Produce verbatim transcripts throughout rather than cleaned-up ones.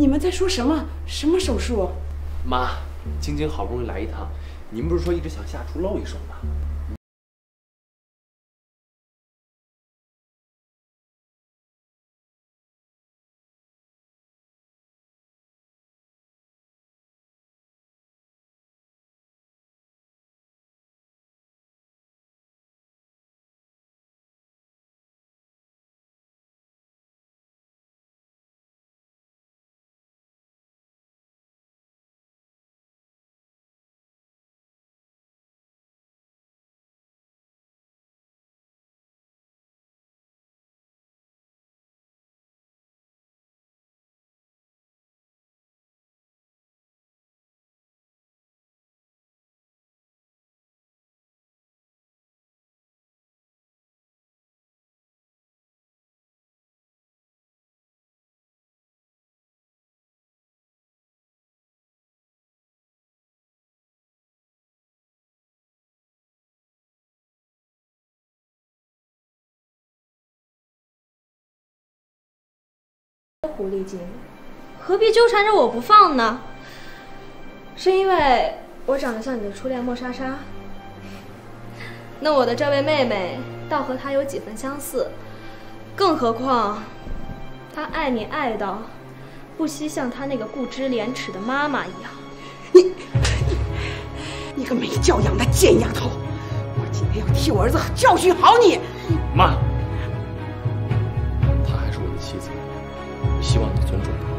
你们在说什么？什么手术？ 妈，晶晶好不容易来一趟，您不是说一直想下厨露一手吗？ 狐狸精，何必纠缠着我不放呢？是因为我长得像你的初恋莫莎莎？那我的这位妹妹倒和她有几分相似，更何况，她爱你爱到，不惜像她那个不知廉耻的妈妈一样。 你你你个没教养的贱丫头！我今天要替我儿子教训好你！ 妈，她还是我的妻子。 希望你尊重他。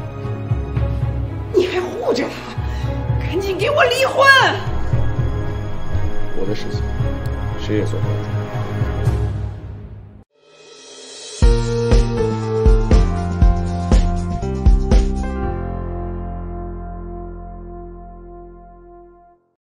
你还护着他，赶紧给我离婚！ 我的事情谁也做不了主。